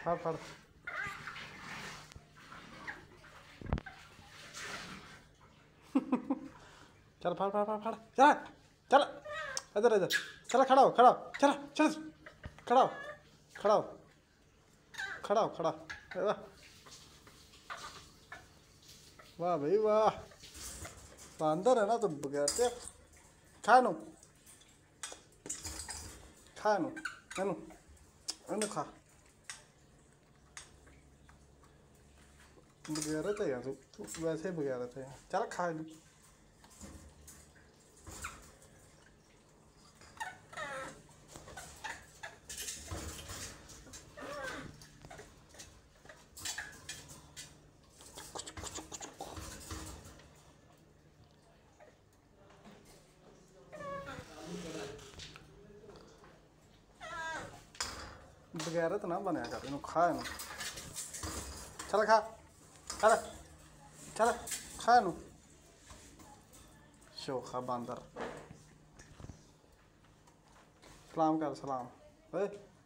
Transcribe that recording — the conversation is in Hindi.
फाड़ फाड़। चल फाड़ फाड़ फाड़ फाड़। चल चल इधर इधर। चल खड़ा हो खड़ा हो। चल चल खड़ा हो खड़ा हो खड़ा हो खड़ा। वाह वाह भाई वाह। अंदर है ना तो बगैरते। खा नु खा नु एनु एनु खा। बगैरत है यार तू वैसे ही बगैरत है। चल खा नु। बगैरत ना बनया कर इनु खा इनु। चल खा चल चल खा इनु। शोखा बंदर। सलाम कर सलाम।